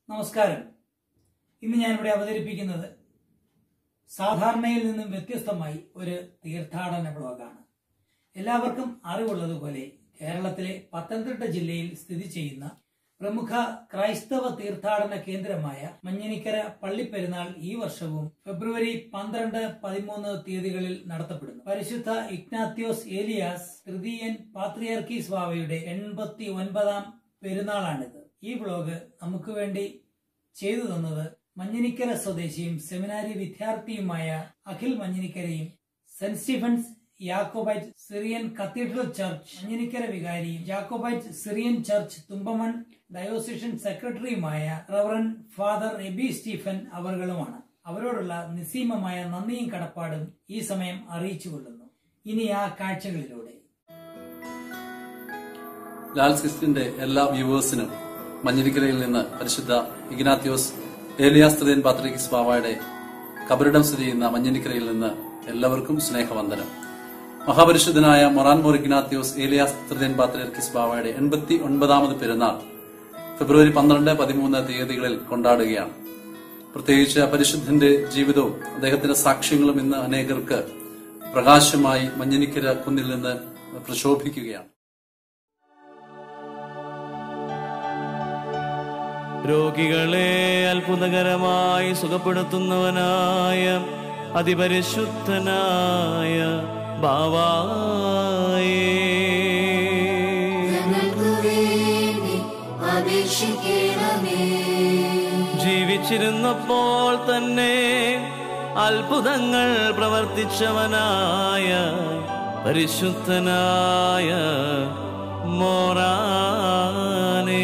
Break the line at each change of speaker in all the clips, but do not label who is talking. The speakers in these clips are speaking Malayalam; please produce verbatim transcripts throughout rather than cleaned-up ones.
നമസ്കാരം. ഇന്ന് ഞാനിവിടെ അവതരിപ്പിക്കുന്നത് സാധാരണയിൽ നിന്നും വ്യത്യസ്തമായി ഒരു തീർത്ഥാടന ബ്ലോഗാണ്. എല്ലാവർക്കും അറിവുള്ളതുപോലെ കേരളത്തിലെ പത്തനംതിട്ട ജില്ലയിൽ സ്ഥിതി ചെയ്യുന്ന പ്രമുഖ ക്രൈസ്തവ തീർത്ഥാടന കേന്ദ്രമായ മഞ്ഞിനിക്കര പള്ളിപ്പെരുന്നാൾ ഈ വർഷവും ഫെബ്രുവരി പന്ത്രണ്ട് പതിമൂന്ന് തീയതികളിൽ നടത്തപ്പെടുന്നു. പരിശുദ്ധ ഇഗ്നാത്യോസ് ഏലിയാസ് തൃതീയൻ പാത്രിയാർക്കീസ് ബാവയുടെ എൺപത്തി ഒൻപതാം പെരുന്നാളാണിത്. ഈ ബ്ലോഗ് നമുക്ക് വേണ്ടി ചെയ്തു തന്നത് മഞ്ഞിനിക്കര സ്വദേശിയും സെമിനാരി വിദ്യാർത്ഥിയുമായ അഖിൽ മഞ്ഞിനിക്കരയും saint Stephen's Jacobite Syrian cathedral church Manjinikkara വികാരിയും Jacobite Syrian church Thumpamon diocesan സെക്രട്ടറിയുമായ റവറൻ ഫാദർ എബി സ്റ്റീഫൻ അവர்களுമാണ്. അവരോടുള്ള നിസ്സീമമായ നന്ദിയും കടപ്പാടും ഈ സമയം അറിയിച്ചുകൊള്ളുന്നു. ഇനി ആ കാഴ്ചകളിലൂടെ.
ലാൽസ് ക്രിസ്റ്റിന്റെ എല്ലാ വ്യൂവേഴ്സിനും മഞ്ഞിനിക്കരയിൽ നിന്ന് പരിശുദ്ധ ഇഗ്നാത്യോസ് ഏലിയാസ് തൃതീയൻ പാത്രിയാർക്കീസ് ബാവയുടെ കബറിടം സ്ഥിതി ചെയ്യുന്ന മഞ്ഞിനിക്കരയിൽ നിന്ന് എല്ലാവർക്കും സ്നേഹവന്ദനം. മഹാപരിശുദ്ധനായ മൊറാൻ മോർ ഇഗ്നാത്യോസ് ഏലിയാസ് തൃതീയൻ പാത്രിയാർക്കീസ് ബാവയുടെ എൺപത്തി ഒൻപതാമത് പെരുന്നാൾ ഫെബ്രുവരി പന്ത്രണ്ട് പതിമൂന്ന് തീയതികളിൽ കൊണ്ടാടുകയാണ്. പ്രത്യേകിച്ച് പരിശുദ്ധന്റെ ജീവിതവും അദ്ദേഹത്തിന്റെ സാക്ഷ്യങ്ങളും ഇന്ന് അനേകർക്ക് പ്രകാശമായി മഞ്ഞിനിക്കര കുന്നിൽ നിന്ന് പ്രശോഭിക്കുകയാണ്.
രോഗികളെ അത്ഭുതകരമായി സുഖപ്പെടുത്തുന്നവനായ അതിപരിശുദ്ധനായ ബാവായേ, ജീവിച്ചിരുന്നപ്പോൾ തന്നെ അത്ഭുതങ്ങൾ പ്രവർത്തിച്ചവനായ പരിശുദ്ധനായ മോറാനേ,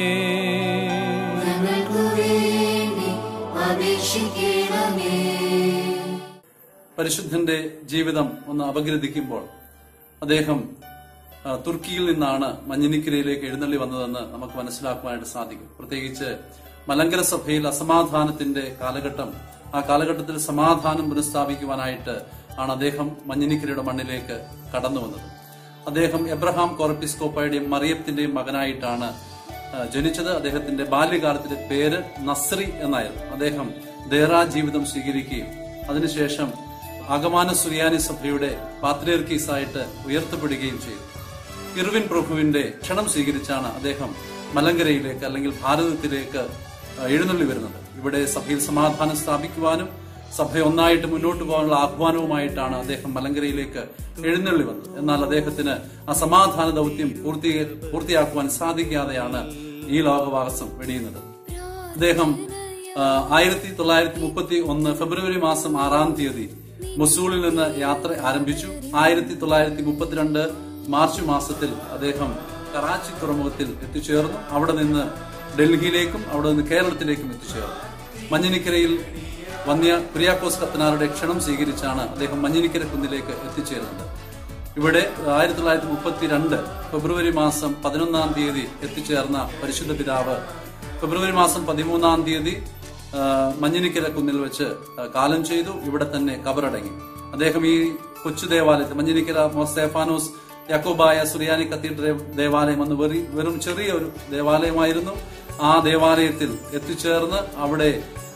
പരിശുദ്ധന്റെ ജീവിതം ഒന്ന് അപഗ്രഥിക്കുമ്പോൾ അദ്ദേഹം തുർക്കിയിൽ നിന്നാണ് മഞ്ഞിനിക്കരയിലേക്ക് എഴുന്നള്ളി വന്നതെന്ന് നമുക്ക് മനസ്സിലാക്കുവാനായിട്ട് സാധിക്കും. പ്രത്യേകിച്ച് മലങ്കര സഭയിൽ അസമാധാനത്തിന്റെ കാലഘട്ടം, ആ കാലഘട്ടത്തിൽ സമാധാനം പുനഃസ്ഥാപിക്കുവാനായിട്ട് ആണ് അദ്ദേഹം മഞ്ഞിനിക്കരയുടെ മണ്ണിലേക്ക് കടന്നു വന്നത്. അദ്ദേഹം എബ്രഹാം കോർപ്പിസ്കോപ്പയുടെയും മറിയത്തിന്റെയും മകനായിട്ടാണ് ജനിച്ചത്. അദ്ദേഹത്തിന്റെ ബാല്യകാലത്തിന്റെ പേര് നസ്രി എന്നായിരുന്നു. അദ്ദേഹം ദേറ ജീവിതം സ്വീകരിക്കുകയും അതിനുശേഷം ആഗമാന സുറിയാനി സഭയുടെ പാത്രിയാർക്കീസായിട്ട് ഉയർത്തപ്പെടുകയും ചെയ്തു. ഇർവിൻ പ്രഭുവിന്റെ ക്ഷണം സ്വീകരിച്ചാണ് അദ്ദേഹം മലങ്കരയിലേക്ക് അല്ലെങ്കിൽ ഭാരതത്തിലേക്ക് എഴുന്നള്ളി വരുന്നത്. ഇവിടെ സഭയിൽ സമാധാനം സ്ഥാപിക്കുവാനും സഭ ഒന്നായിട്ട് മുന്നോട്ട് പോകാനുള്ള ആഹ്വാനവുമായിട്ടാണ് അദ്ദേഹം മലങ്കരയിലേക്ക് എഴുന്നള്ളി വന്നത്. എന്നാൽ അദ്ദേഹത്തിന് ആ സമാധാന ദൗത്യം പൂർത്തി പൂർത്തിയാക്കുവാൻ സാധിക്കാതെയാണ് ഈ ലോകവാസം വെടിയുന്നത്. അദ്ദേഹം ആയിരത്തി തൊള്ളായിരത്തി മുപ്പത്തി ഒന്ന് ഫെബ്രുവരി മാസം ആറാം തീയതി മൊസൂളിൽ നിന്ന് യാത്ര ആരംഭിച്ചു. ആയിരത്തി തൊള്ളായിരത്തി മുപ്പത്തിരണ്ട് മാർച്ച് മാസത്തിൽ അദ്ദേഹം കറാച്ചി തുറമുഖത്തിൽ എത്തിച്ചേർന്നു. അവിടെ നിന്ന് ഡൽഹിയിലേക്കും അവിടെ നിന്ന് കേരളത്തിലേക്കും എത്തിച്ചേർന്നു. മഞ്ഞിനിക്കരയിൽ വന്യ കുര്യാക്കോസ് കത്തനാരുടെ ക്ഷണം സ്വീകരിച്ചാണ് അദ്ദേഹം മഞ്ഞിനിക്കര കുന്നിലേക്ക് എത്തിച്ചേരുന്നത്. ഇവിടെ ആയിരത്തി തൊള്ളായിരത്തി മുപ്പത്തിരണ്ട് ഫെബ്രുവരി മാസം പതിനൊന്നാം തീയതി എത്തിച്ചേർന്ന പരിശുദ്ധ പിതാവ് ഫെബ്രുവരി മാസം പതിമൂന്നാം തീയതി മഞ്ഞിനിക്കര കുന്നിൽ വെച്ച് കാലം ചെയ്തു. ഇവിടെ തന്നെ കബറടങ്ങി. അദ്ദേഹം ഈ കൊച്ചു ദേവാലയത്തിൽ മഞ്ഞിനിക്കര മോർ സ്തേഫാനോസ് യാക്കോബായ സുറിയാനി കത്തീഡ്രൽ ദേവാലയം എന്ന് വെറും ചെറിയ ഒരു ദേവാലയമായിരുന്നു. ആ ദേവാലയത്തിൽ എത്തിച്ചേർന്ന് അവിടെ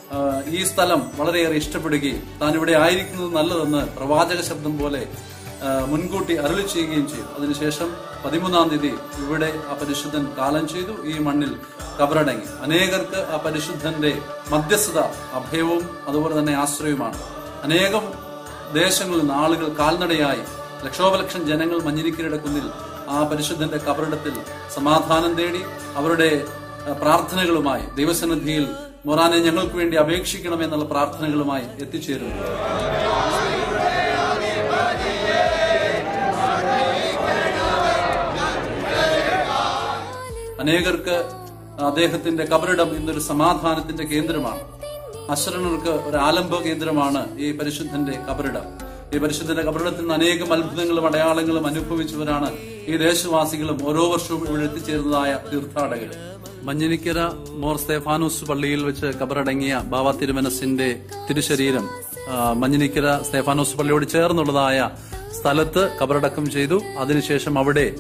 ഈ സ്ഥലം വളരെയേറെ ഇഷ്ടപ്പെടുകയും താൻ ഇവിടെ ആയിരിക്കുന്നത് നല്ലതെന്ന് പ്രവാചക ശബ്ദം പോലെ മുൻകൂട്ടി അരുളി ചെയ്യുകയും ചെയ്തു. അതിനുശേഷം പതിമൂന്നാം തീയതി ഇവിടെ ആ പരിശുദ്ധൻ കാലം ചെയ്തു. ഈ മണ്ണിൽ കബറടങ്ങി. അനേകർക്ക് ആ പരിശുദ്ധന്റെ മധ്യസ്ഥത അഭയവും അതുപോലെ തന്നെ ആശ്രയവുമാണ്. അനേകം ദേശങ്ങളിൽ നിന്ന് ആളുകൾ കാൽനടയായി ലക്ഷോപലക്ഷം ജനങ്ങൾ മഞ്ഞിനിക്കരയുടെ കുന്നിൽ ആ പരിശുദ്ധന്റെ കബറിടത്തിൽ സമാധാനം തേടി അവരുടെ പ്രാർത്ഥനകളുമായി ദൈവസന്നിധിയിൽ മൊറാനെ ഞങ്ങൾക്ക് വേണ്ടി അപേക്ഷിക്കണമെന്നുള്ള പ്രാർത്ഥനകളുമായി എത്തിച്ചേരുന്നു. അനേകർക്ക് അദ്ദേഹത്തിന്റെ കബറിടം ഇന്നൊരു സമാധാനത്തിന്റെ കേന്ദ്രമാണ്. അശരണർക്ക് ഒരു ആലംബ കേന്ദ്രമാണ് ഈ പരിശുദ്ധന്റെ കബറിടം. ഈ പരിശുദ്ധന്റെ കബറിടത്തിൽ നിന്ന് അനേകം അത്ഭുതങ്ങളും അടയാളങ്ങളും അനുഭവിച്ചവരാണ് ഈ ദേശവാസികളും ഓരോ വർഷവും ഇവിടെ എത്തിച്ചേരുന്നതായ തീർത്ഥാടകർ. മഞ്ഞിനിക്കര മോർ സ്തേഫാനോസ് പള്ളിയിൽ വെച്ച് കബറടങ്ങിയ ബാവ തിരുമനസിന്റെ തിരുശരീരം മഞ്ഞിനിക്കര സ്തേഫാനോസ് പള്ളിയോട് ചേർന്നുള്ളതായ സ്ഥലത്ത് കബറടക്കം ചെയ്തു. അതിനുശേഷം അവിടെ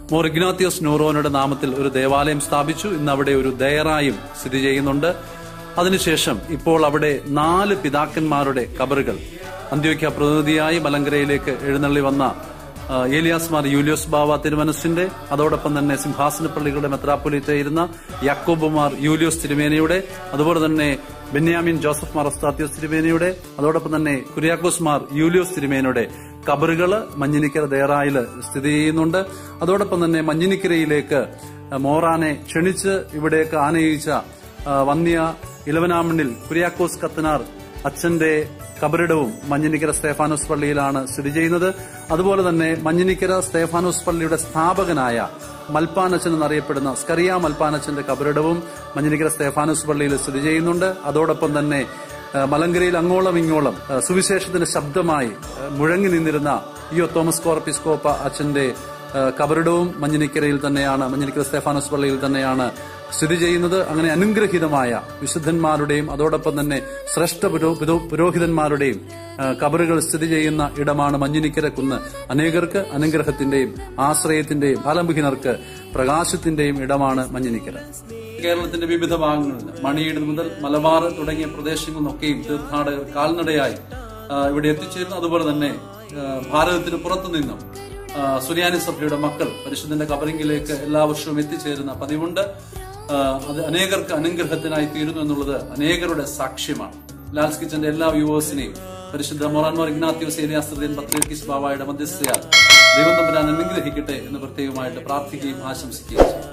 മോർ ഇഗ്നാത്തിയോസ് നൂറോനയുടെ നാമത്തിൽ ഒരു ദേവാലയം സ്ഥാപിച്ചു. ഇന്ന് അവിടെ ഒരു ദയറായും സ്ഥിതി ചെയ്യുന്നുണ്ട്. അതിനുശേഷം ഇപ്പോൾ അവിടെ നാല് പിതാക്കന്മാരുടെ കബറുകൾ അന്ത്യോക്യ പ്രതിനിധിയായി മലങ്കരയിലേക്ക് എഴുന്നള്ളി വന്ന ഏലിയാസ് മാർ യൂലിയോസ് ബാവ തിരുമനസിന്റെ, അതോടൊപ്പം തന്നെ സിംഹാസന പള്ളികളുടെ മെത്രാപ്പൊലീത്തയായിരുന്ന യാക്കോബ് മാർ യൂലിയോസ് തിരുമേനിയുടെ, അതുപോലെ തന്നെ ബെന്യാമിൻ ജോസഫ് മാർ ഒസ്താത്യോസ് തിരുമേനിയുടെ, അതോടൊപ്പം തന്നെ കുര്യാക്കോസ് മാർ യൂലിയോസ് തിരുമേനിയുടെ കബറുകള് മഞ്ഞിനിക്കര ദേറായില് സ്ഥിതി ചെയ്യുന്നുണ്ട്. അതോടൊപ്പം തന്നെ മഞ്ഞിനിക്കരയിലേക്ക് മോറാനെ ക്ഷണിച്ച് ഇവിടേക്ക് ആനയിച്ച വന്യ ഇലവനാമണ്ണിൽ കുര്യാക്കോസ് കത്തനാർ അച്ഛന്റെ കബറിടവും മഞ്ഞിനിക്കര സ്തേഫാനോസ് പള്ളിയിലാണ് സ്ഥിതി ചെയ്യുന്നത്. അതുപോലെ തന്നെ മഞ്ഞിനിക്കര സ്തേഫാനോസ് പള്ളിയുടെ സ്ഥാപകനായ മൽപ്പാനച്ചൻ എന്നറിയപ്പെടുന്ന സ്കറിയ മൽപ്പാനച്ചന്റെ കബറിടവും മഞ്ഞിനിക്കര സ്തേഫാനോസ് പള്ളിയിൽ സ്ഥിതി ചെയ്യുന്നുണ്ട്. അതോടൊപ്പം തന്നെ മലങ്കരയിൽ അങ്ങോളം ഇങ്ങോളം സുവിശേഷത്തിന്റെ ശബ്ദമായി മുഴങ്ങി നിന്നിരുന്ന ഇയോ തോമസ് കോർപ്പിസ്കോപ്പ അച്ഛന്റെ കബറിടവും മഞ്ഞിനിക്കരയിൽ തന്നെയാണ്, മഞ്ഞിനിക്കര സ്തേഫാനോസ് പള്ളിയിൽ തന്നെയാണ് സ്ഥിതി ചെയ്യുന്നത്. അങ്ങനെ അനുഗ്രഹീതമായ വിശുദ്ധന്മാരുടെയും അതോടൊപ്പം തന്നെ ശ്രേഷ്ഠ പുരോഹിതന്മാരുടെയും കബറുകൾ സ്ഥിതി ചെയ്യുന്ന ഇടമാണ് മഞ്ഞിനിക്കര കുന്ന്. അനേകർക്ക് അനുഗ്രഹത്തിന്റെയും ആശ്രയത്തിന്റെയും ആലംബിഹിനർക്ക് പ്രകാശത്തിന്റെയും ഇടമാണ് മഞ്ഞിനിക്കര. കേരളത്തിന്റെ വിവിധ ഭാഗങ്ങളിൽ മണിയുടെ മുതൽ മലബാർ തുടങ്ങിയ പ്രദേശങ്ങളിൽ നിന്നൊക്കെയും തീർത്ഥാടകർ കാൽനടയായി ഇവിടെ എത്തിച്ചേരുന്നു. അതുപോലെ തന്നെ ഭാരതത്തിന് പുറത്തുനിന്നും സുറിയാനി സഭയുടെ മക്കൾ പരിശുദ്ധന്റെ കബറിംഗിലേക്ക് എല്ലാ വർഷവും എത്തിച്ചേരുന്ന പതിവുണ്ട്. അത് അനേകർക്ക് അനുഗ്രഹത്തിനായി തീരുന്നു എന്നുള്ളത് അനേകരുടെ സാക്ഷ്യമാണ്. ലാൽസ് കിച്ചന്റെ എല്ലാ വ്യൂവേഴ്സിനെയും പരിശുദ്ധ മൊറാൻമോർ ഇഗ്നാത്തിയോസ് ഏലിയാസ് ബാവായുടെ മധ്യസ്ഥയാൽ ദൈവം തമ്പുരാൻ അനുഗ്രഹിക്കട്ടെ എന്ന് പ്രത്യേകമായിട്ട് പ്രാർത്ഥിക്കുകയും ആശംസിക്കുകയും ചെയ്യും.